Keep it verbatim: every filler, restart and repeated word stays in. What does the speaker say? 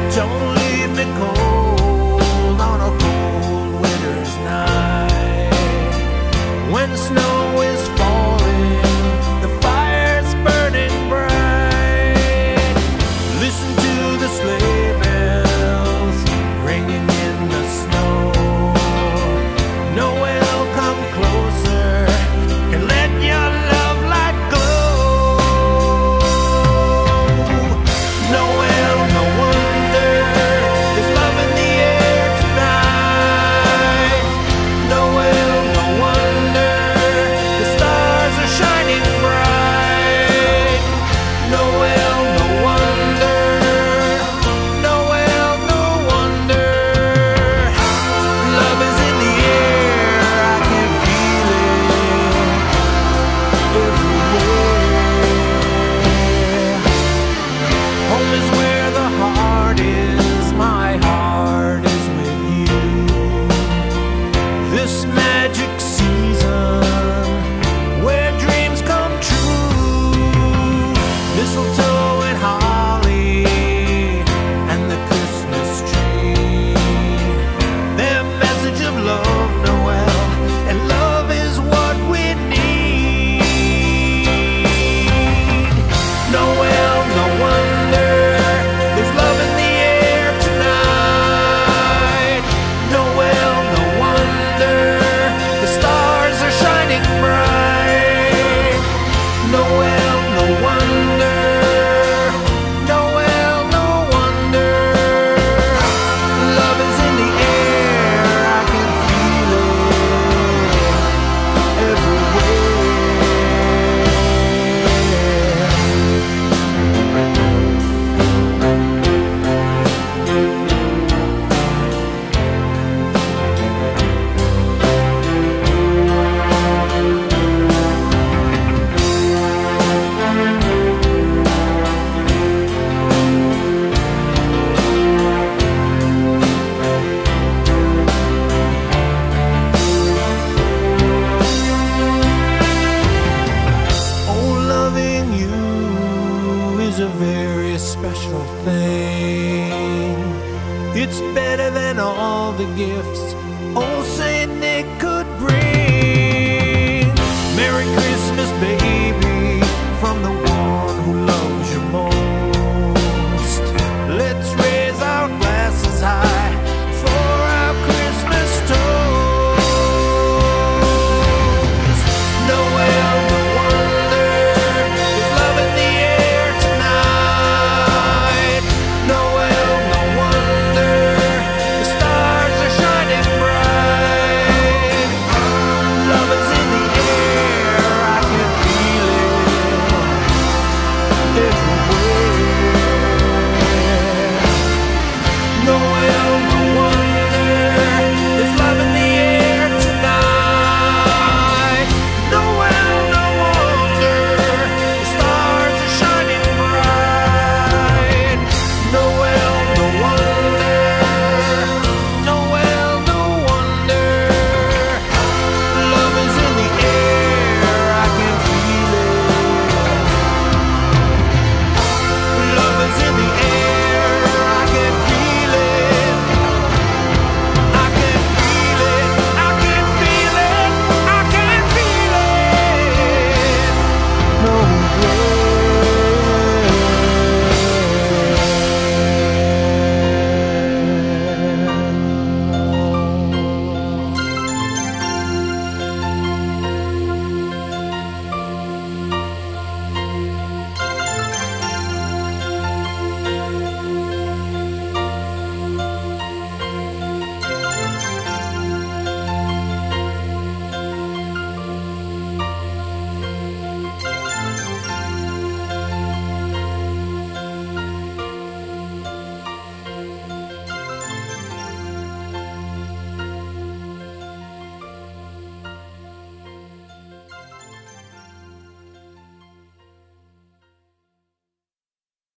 Don't leave me cold on a cold winter's night. When the snow is falling, the fire's burning bright. Listen to the sleigh bells ringing in the snow. Noelle, come closer and let your love light glow. Noelle, no wonder there's love in the air tonight. Noelle, no wonder the stars are shining bright. Noelle, no wonder. Noelle, no wonder. Love is in the air, I can feel it everywhere. Home is where the heart is, my heart is with you. This magic season where dreams come true. Mistletoe and holly and the Christmas tree. Their message of love, Noelle, and love is what we need. Noelle, no wonder there's love in the air tonight. Noelle, no wonder the stars are shining bright. Noelle, no wonder. Noelle, no wonder. Love is in the air, I can feel it everywhere. Oh, loving you is a very special thing. It's better than all the gifts. Oh, say